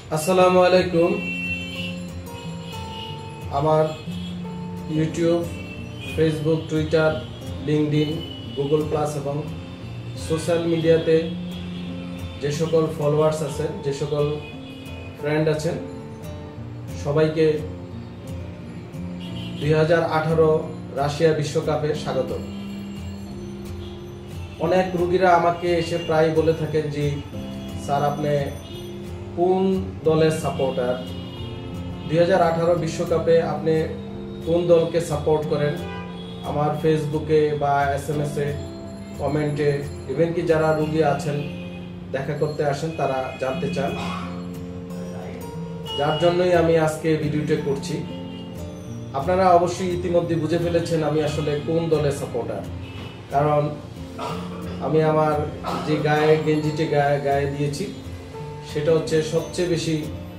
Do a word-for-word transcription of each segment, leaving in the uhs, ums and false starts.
আসসালামু আলাইকুম। আমার YouTube, Facebook, Twitter, LinkedIn, Google plus এবং সোশ্যাল মিডিয়াতে যে সকল ফলোয়ার্স আছেন, যে সকল ফ্রেন্ড আছেন, সবাইকে দুই হাজার আঠারো রাশিয়া বিশ্বকাপে স্বাগত। অনেক রোগীরা আমাকে এসে প্রায় বলে থাকেন যে স্যার, আপনি কোন দলের সাপোর্টার? দুই হাজার আঠারো বিশ্বকাপে আপনি কোন দলকে সাপোর্ট করেন? আমার ফেসবুকে বা এস এম এস এ, কমেন্টে, ইভেন কি যারা রোগী আছেন দেখা করতে আসেন তারা জানতে চান। যার জন্যই আমি আজকে ভিডিওটা করছি। আপনারা অবশ্যই ইতিমধ্যে বুঝে ফেলেছেন আমি আসলে কোন দলের সাপোর্টার, কারণ আমি আমার যে গায়ে গেঞ্জিটি গায়ে গায়ে দিয়েছি সেটা হচ্ছে সবচেয়ে বেশি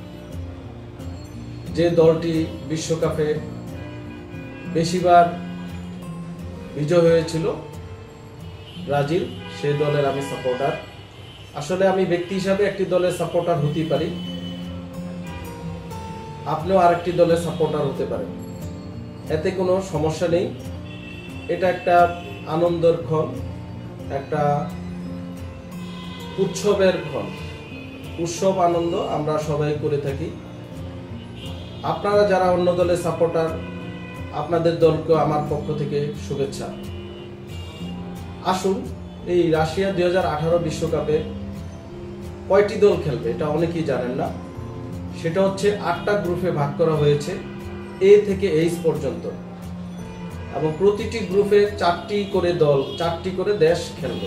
যে দলটি বিশ্বকাপে বেশিবার বিজয় হয়েছিল, ব্রাজিল, সেই দলের আমি সাপোর্টার। আসলে আমি ব্যক্তি হিসাবে একটি দলের সাপোর্টার হতে পারি, আপনিও আরেকটি দলের সাপোর্টার হতে পারেন, এতে কোনো সমস্যা নেই। এটা একটা আনন্দের ক্ষণ, একটা উৎসবের ক্ষণ, উৎসব আনন্দ আমরা সবাই করে থাকি। আপনারা যারা অন্য দলের সাপোর্টার, আপনাদের দলকে আমার পক্ষ থেকে শুভেচ্ছা। আসুন, এই রাশিয়া দুই হাজার আঠারো বিশ্বকাপে কয়টি দল খেলবে এটা অনেকেই জানেন না। সেটা হচ্ছে আটটা গ্রুপে ভাগ করা হয়েছে, এ থেকে এইচ পর্যন্ত, এবং প্রতিটি গ্রুপে চারটি করে দল, চারটি করে দেশ খেলবে।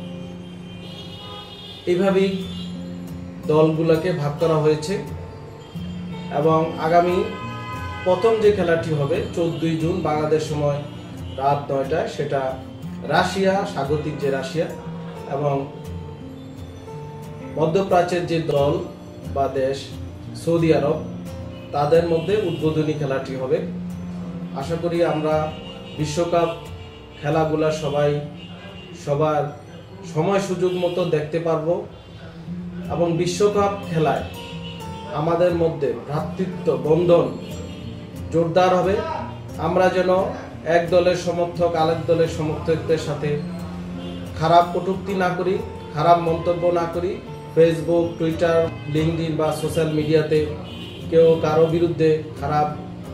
এইভাবেই দলগুলোকে ভাগ করা হয়েছে এবং আগামী প্রথম যে খেলাটি হবে চোদ্দই জুন বাংলাদেশ সময় রাত নয়টায়, সেটা রাশিয়া, স্বাগতিক যে রাশিয়া এবং মধ্যপ্রাচ্যের যে দল বা দেশ সৌদি আরব, তাদের মধ্যে উদ্বোধনী খেলাটি হবে। আশা করি আমরা বিশ্বকাপ খেলাগুলা সবাই সবার সময় সুযোগ মতো দেখতে পারবো এবং বিশ্বকাপ খেলায় আমাদের মধ্যে ভ্রাতৃত্ব বন্ধন জোরদার হবে। আমরা যেন এক দলের সমর্থক আরেক দলের সমর্থকদের সাথে খারাপ কটূক্তি না করি, খারাপ মন্তব্য না করি। ফেসবুক, টুইটার, লিঙ্কডইন বা সোশ্যাল মিডিয়াতে কেউ কারো বিরুদ্ধে খারাপ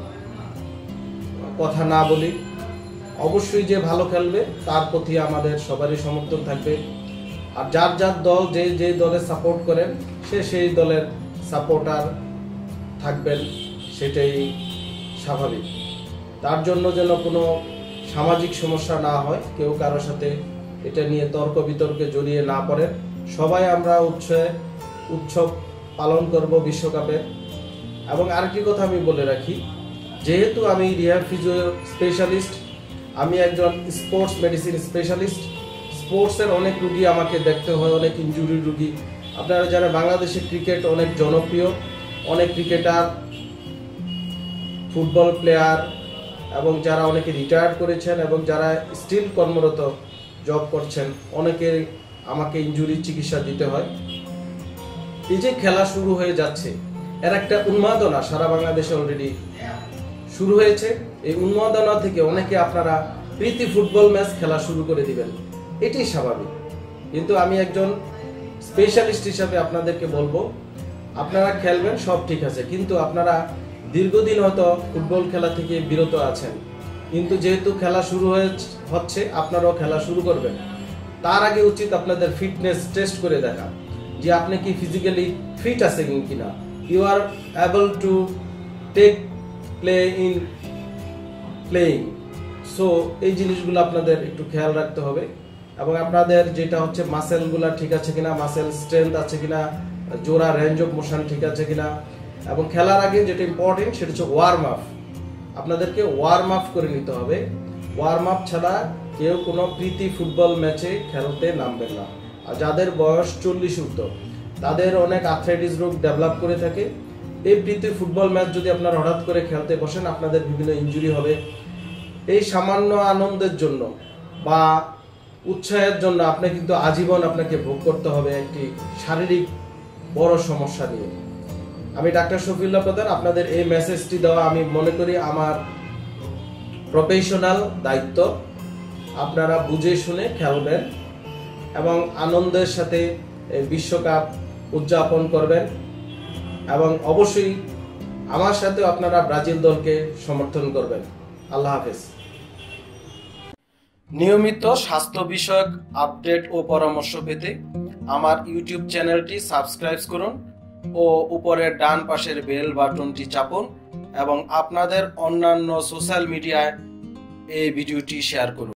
কথা না বলি। অবশ্যই যে ভালো খেলবে তার প্রতি আমাদের সবারই সমর্থন থাকবে, আর যার যার দল যে যে দলের সাপোর্ট করেন সে সেই দলের সাপোর্টার থাকবেন, সেটাই স্বাভাবিক। তার জন্য যেন কোনো সামাজিক সমস্যা না হয়, কেউ কারোর সাথে এটা নিয়ে তর্ক বিতর্কে জড়িয়ে না পড়েন। সবাই আমরা উৎসবে উৎসব পালন করব বিশ্বকাপের। এবং আরেকটি কথা আমি বলে রাখি, যেহেতু আমি রিহ্যাব ফিজিও স্পেশালিস্ট, আমি একজন স্পোর্টস মেডিসিন স্পেশালিস্ট। স্পোর্টসের অনেক রুগী আমাকে দেখতে হয়, অনেক ইনজুরি রুগী। আপনারা যারা বাংলাদেশে ক্রিকেট অনেক জনপ্রিয়, অনেক ক্রিকেটার, ফুটবল প্লেয়ার এবং যারা অনেকে রিটায়ার্ড করেছেন এবং যারা স্টিল কর্মরত জব করছেন, অনেকে আমাকে ইনজুরি চিকিৎসা দিতে হয়। এই যে খেলা শুরু হয়ে যাচ্ছে, এর একটা উন্মাদনা সারা বাংলাদেশে অলরেডি শুরু হয়েছে। এই উন্মাদনা থেকে অনেকে আপনারা প্রীতি ফুটবল ম্যাচ খেলা শুরু করে দিবেন, এটাই স্বাভাবিক। কিন্তু আমি একজন স্পেশালিস্ট হিসাবে আপনাদেরকে বলবো, আপনারা খেলবেন, সব ঠিক আছে, কিন্তু আপনারা দীর্ঘদিন হয়তো ফুটবল খেলা থেকে বিরত আছেন, কিন্তু যেহেতু খেলা শুরু হচ্ছে আপনারাও খেলা শুরু করবেন। তার আগে উচিত আপনাদের ফিটনেস টেস্ট করে দেখা, যে আপনি কি ফিজিক্যালি ফিট আছেন কিনা, you are able to take play in playing. So এই জিনিসগুলো আপনাদের একটু খেয়াল রাখতে হবে, এবং আপনাদের যেটা হচ্ছে মাসেলগুলো ঠিক আছে কিনা, মাসেল স্ট্রেংথ আছে কিনা, জোড়া রেঞ্জ অফ মোশন ঠিক আছে কিনা। এবং খেলার আগে যেটা ইম্পর্টেন্ট সেটা হচ্ছে ওয়ার্ম আপ। আপনাদেরকে ওয়ার্ম আপ করে নিতে হবে। ওয়ার্ম আপ ছাড়া কেউ কোনো প্রীতি ফুটবল ম্যাচে খেলতে নামবেন না। আর যাদের বয়স চল্লিশ ঊর্ধ্ব, তাদের অনেক আর্থ্রাইটিস রোগ ডেভেলপ করে থাকে। এই প্রীতি ফুটবল ম্যাচ যদি আপনারা হঠাৎ করে খেলতে বসেন, আপনাদের বিভিন্ন ইনজুরি হবে। এই সামান্য আনন্দের জন্য বা উৎসাহের জন্য আপনি কিন্তু আজীবন আপনাকে ভোগ করতে হবে একটি শারীরিক বড় সমস্যা নিয়ে। আমি ডাক্তার শফিউল্লাহ প্রধান, আপনাদের এই মেসেজটি দেওয়া আমি মনে করি আমার প্রফেশনাল দায়িত্ব। আপনারা বুঝে শুনে খেলবেন এবং আনন্দের সাথে বিশ্বকাপ উদযাপন করবেন এবং অবশ্যই আমার সাথে আপনারা ব্রাজিল দলকে সমর্থন করবেন। আল্লাহ হাফেজ। নিয়মিত স্বাস্থ্য বিষয়ক আপডেট ও পরামর্শ পেতে আমার ইউটিউব চ্যানেলটি সাবস্ক্রাইব করুন ও উপরের ডান পাশের বেল বাটনটি চাপুন এবং আপনাদের অন্যান্য সোশ্যাল মিডিয়ায় এই ভিডিওটি শেয়ার করুন।